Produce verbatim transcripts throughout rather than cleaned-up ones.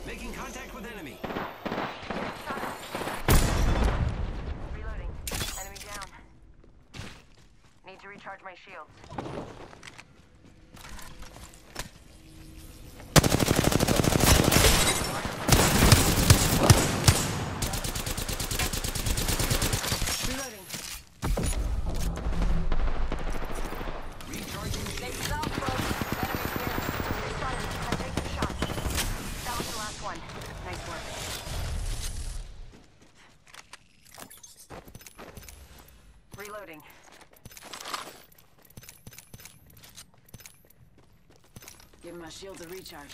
Making contact with enemy. Reloading. Enemy down. Need to recharge my shields. Reloading. Recharging They shield. self broke. Enemy here. Started. I'm taking shots. That was the last one. Nice work. Reloading. Giving my shields a recharge.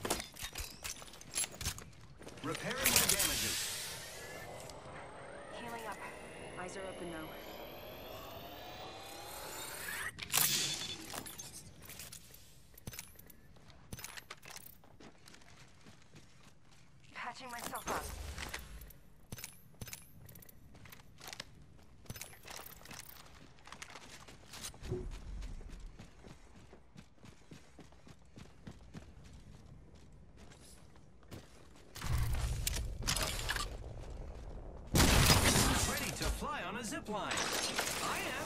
Repairing my damages. Healing up. Eyes are open though. Patching myself up. Ready to fly on a zip line. I am.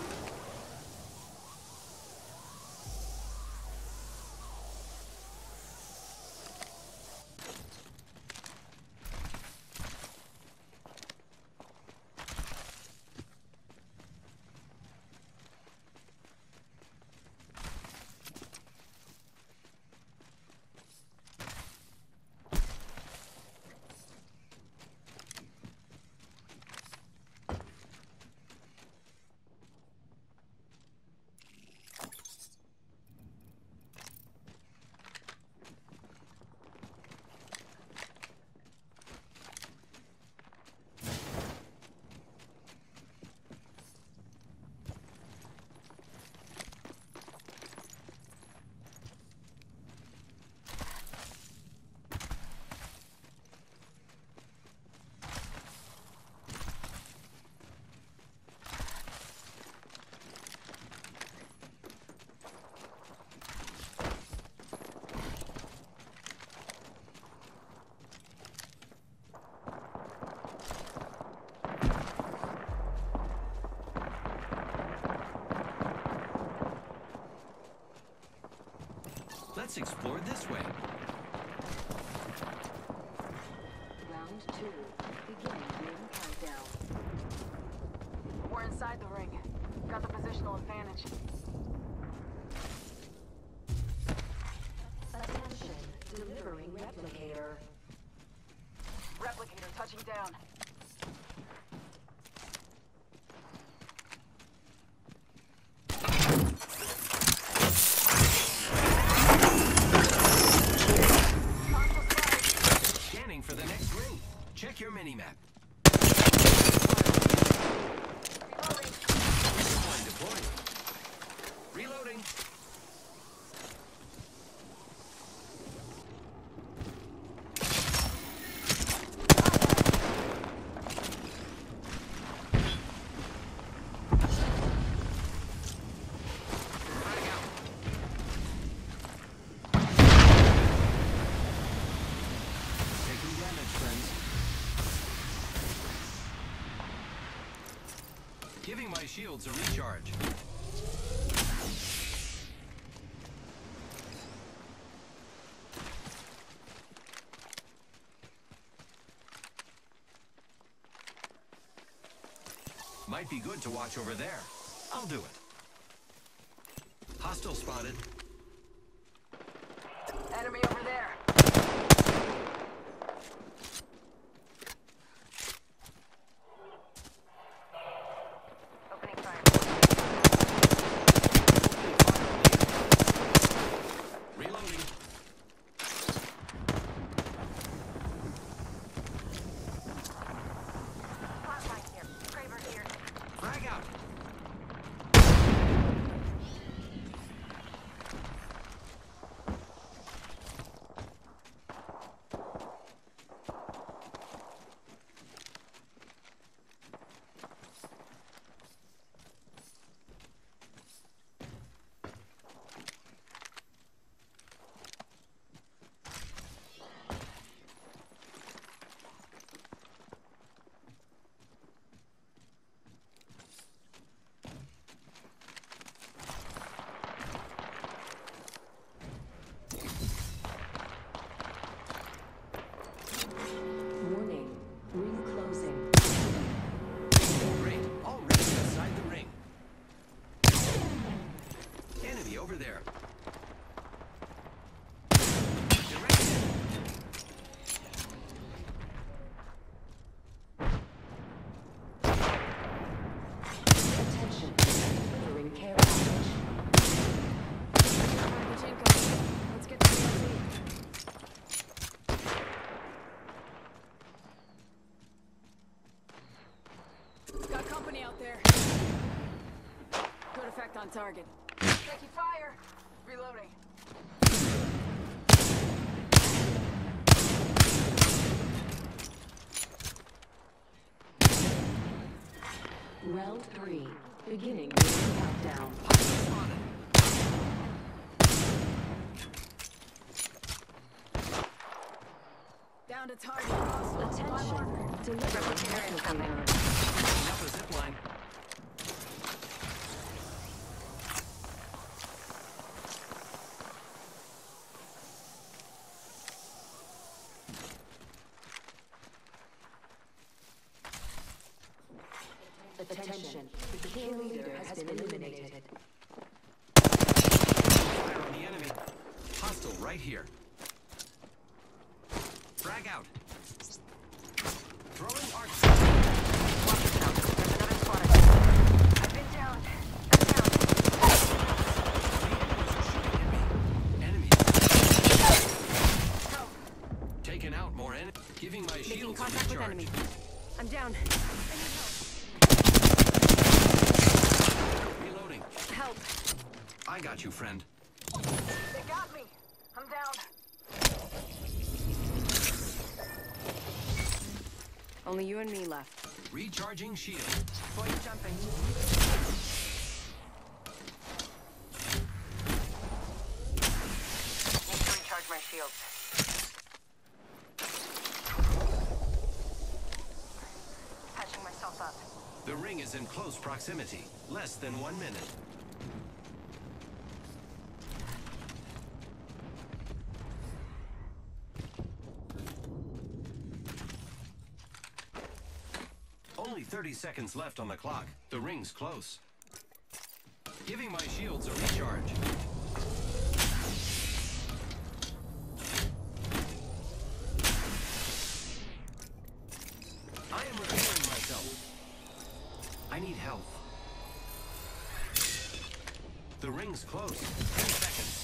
Let's explore this way. Round two. Beginning ring countdown. We're inside the ring. Got the positional advantage. Attention, delivering replicator. Replicator touching down. Scanning for the next ring. Check your mini-map. Reloading. Zipline deployed. Reloading. Frag out. Taking damage, friends. Giving my shields a recharge. Might be good to watch over there. I'll do it. Hostile spotted. Enemy over there. Opening fire. Reloading. Flatline here. Kraber here. Frag out. target. Taking fire. Reloading. Round three. Beginning ring countdown. Down to target. Hostile. Attention. Delivering replicator. Up a zip line. Attention. The kill leader has been eliminated. Fire on the enemy. Hostile right here. Frag out. Throwing arc. Watch yourself. There's another squad ahead. I've been down. I'm down. The enemies are shooting at me. Enemies. Help. Taking out more enemies. Giving my Making shields a contact with recharge. enemy. I'm down. Reloading. Help. I got you, friend. They got me. I'm down. Only you and me left. Recharging shield. Boy, jumping. Need to recharge my shields. Patching myself up. The ring is in close proximity. Less than one minute. Only thirty seconds left on the clock. The ring's close. Giving my shields a recharge. I am repairing myself. I need help. The ring's close. Ten seconds.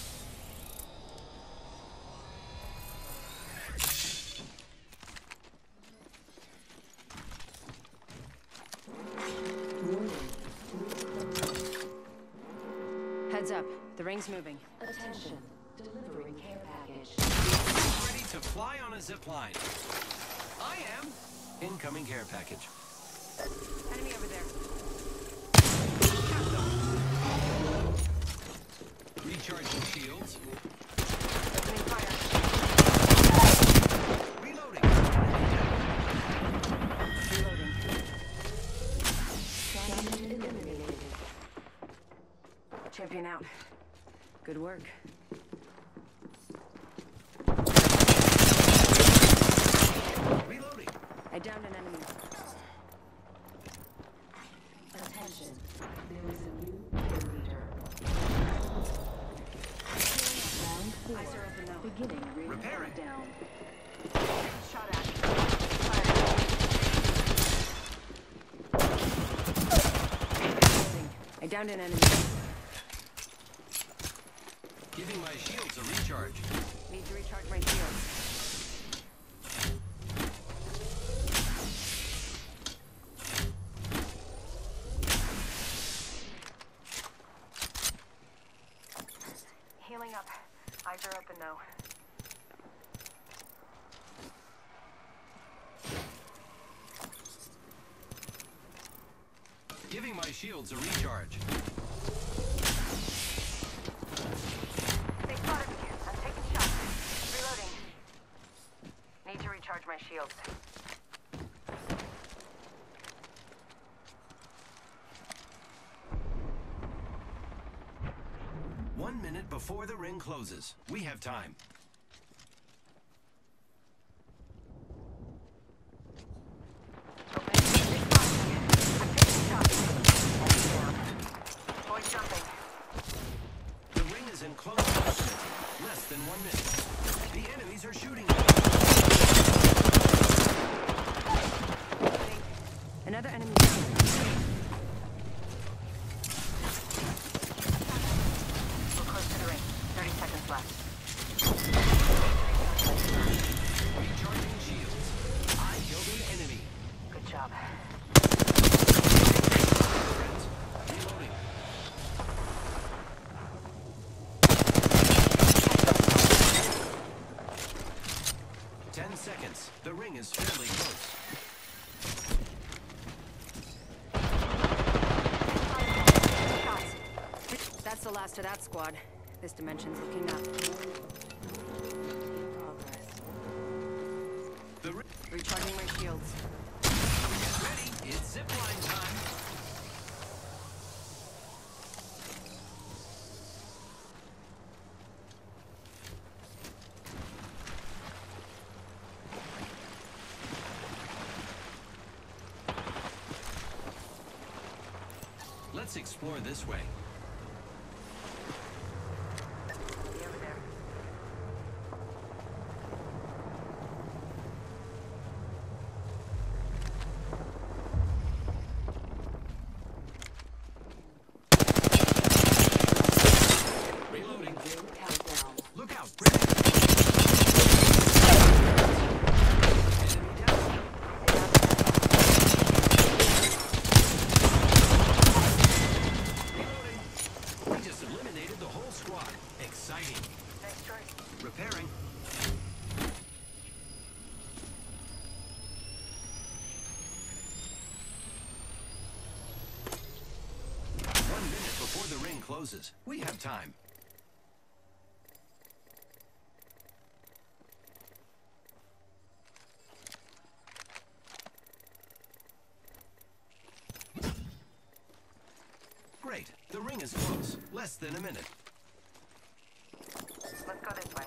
Heads up. The ring's moving. Attention. Delivering care package. Ready to fly on a zip line. I am. Incoming care package. Enemy over there. Recharging shields. Opening fire. Reloading. Reloading. Champion eliminated. Champion out. Good work. Reloading. I downed an enemy. Attention. There is a new kill leader. Round four. Eyes are open now. Beginning ring Repairing. countdown. Shot at. Fire. I downed an enemy. Giving my shields a recharge. Need to recharge my shields. Healing up. Eyes are open though. Giving my shields a recharge. They spotted me. I'm taking shots. Reloading. Need to recharge my shields. One minute before the ring closes. We have time. Open. They spotted me. I'm taking shots. Boy jumping. The ring is in close proximity. Less than one minute. The enemies are shooting. Another enemy. We're close to the ring. thirty seconds left. Ten seconds. The ring is fairly close. That's the last of that squad. This dimension's looking up. Progress. The ring. Recharging my shields. Get ready. It's zipline time. Let's explore this way. Over there. Reloading. Ring countdown. Look out. Grenade. Enemy down. Reloading. We just eliminated the whole squad. Exciting. Nice choice. Repairing. One minute before the ring closes. We have time. Great. The ring is close. Less than a minute. Let's go this way.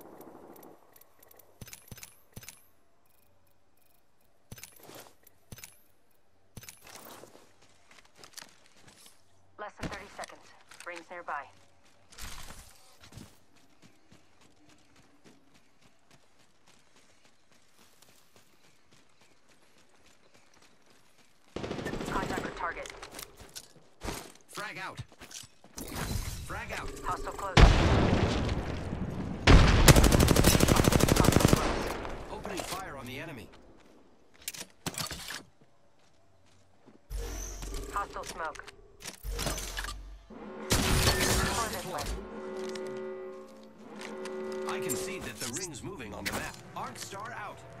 Less than thirty seconds. Rings nearby. Contact with target. Frag out. Frag out. Hostile close. Hostile close. Opening fire on the enemy. Hostile smoke. Or this way. I can see that the ring's moving on the map. Arc Star out.